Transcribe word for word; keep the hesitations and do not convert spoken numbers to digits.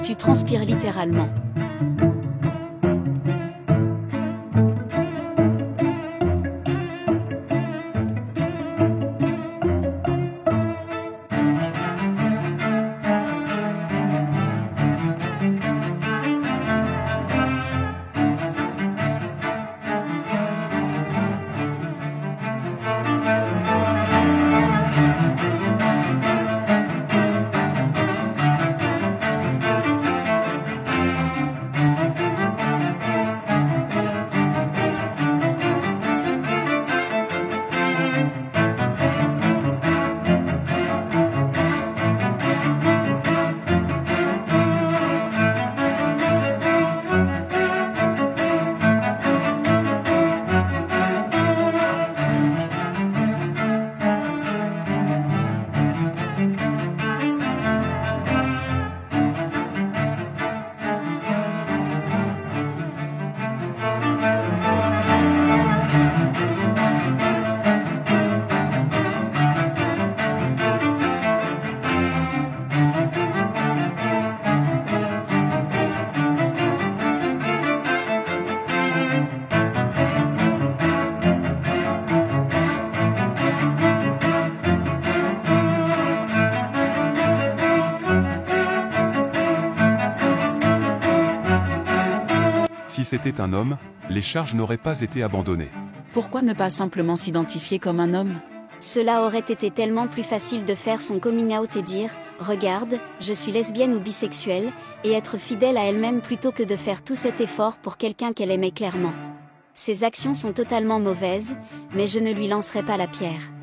Tu transpires littéralement. Si c'était un homme, les charges n'auraient pas été abandonnées. Pourquoi ne pas simplement s'identifier comme un homme? Cela aurait été tellement plus facile de faire son coming out et dire « Regarde, je suis lesbienne ou bisexuelle » et être fidèle à elle-même plutôt que de faire tout cet effort pour quelqu'un qu'elle aimait clairement. Ses actions sont totalement mauvaises, mais je ne lui lancerai pas la pierre.